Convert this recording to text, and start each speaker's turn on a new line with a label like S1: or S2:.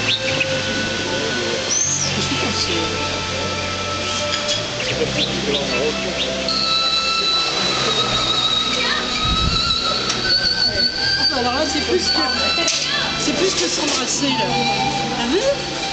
S1: Alors là, c'est plus que s'embrasser là. T'as vu?